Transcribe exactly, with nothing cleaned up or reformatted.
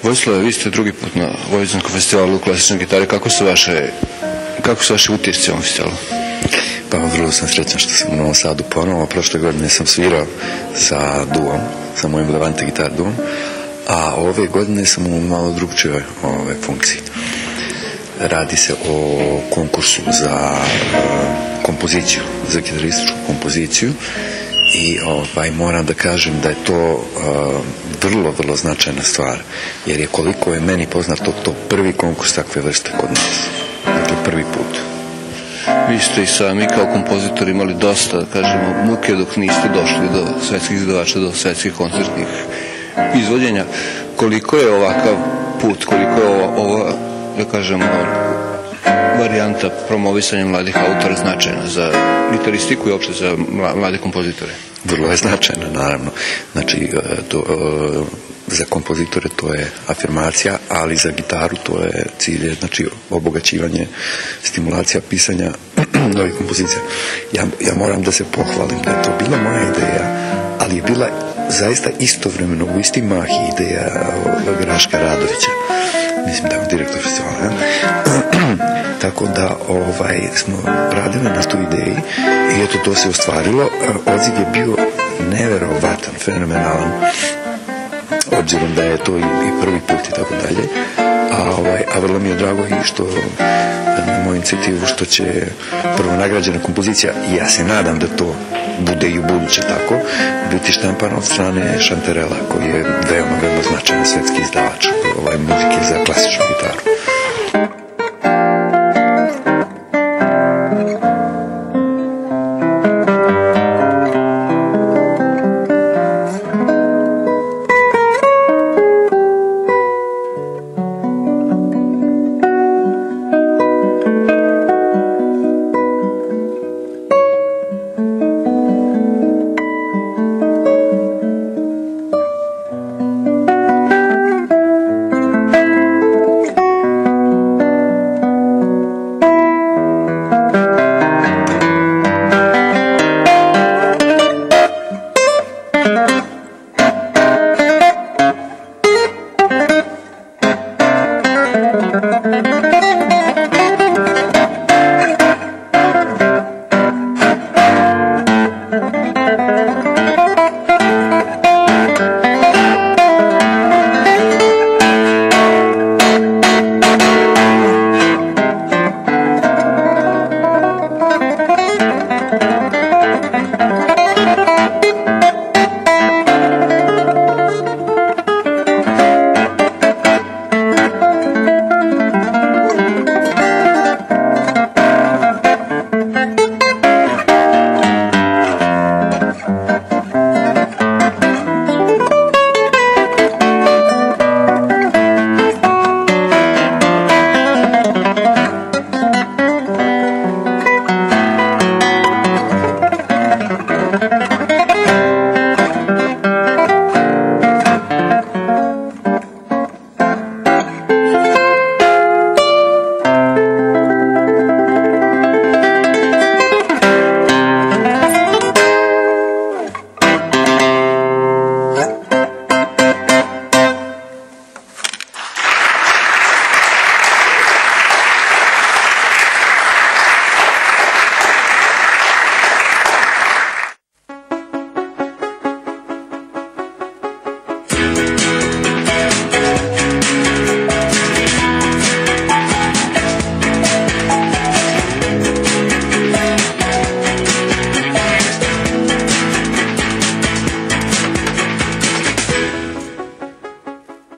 Vojislave, vi ste drugi put na Vojvodinskom festivalu klasične gitare. Kako su vaše, kako su vaše utisci u ovom festivalu? Pa vrlo sam srećan što sam u Novom Sadu ponovo. Prošle godine sam svirao sa duom, sa mojim Levante gitar duom, a ove godine sam u malo drugčijoj ove funkciji. Radi se o konkursu za uh, kompoziciju, za gitarističku kompoziciju i ovaj, moram da kažem da je to uh, vrlo, vrlo značajna stvar, jer je koliko je meni poznato to prvi konkurs takve vrste kod nas. Dakle, prvi put. Vi ste i sami kao kompozitor imali dosta, da kažemo, muke dok niste došli do svetskih izdavača, do svetskih koncertnih izvođenja. Koliko je ovakav put, koliko je ova, ova da kažemo, varijanta promovisanja mladih autora značajna za gitaristiku i uopšte za mlade kompozitore? Vrlo je značajna, naravno. Znači, to, za kompozitore to je afirmacija, ali za gitaru to je cilj, znači obogaćivanje, stimulacija pisanja novih kompozicija. Ja, ja moram da se pohvalim da je to bila moja ideja, ali je bila zaista istovremeno u isti mah ideja Graška Radovića. Mislim da je on direktor festivala. Tako da ovaj, smo radili na tu ideji i eto to se ostvarilo. Odziv je bio neverovatan, fenomenalan, obzirom da je to i, i prvi put i tako dalje. A, ovaj, a vrlo mi je drago i što na moju inicijativu što će prvo nagrađena kompozicija, i ja se nadam da to bude i u buduće tako, biti štampana od strane Šanterela, koji je veoma, veoma značajan svetski izdavač ovaj, muzike za klasičnu gitaru.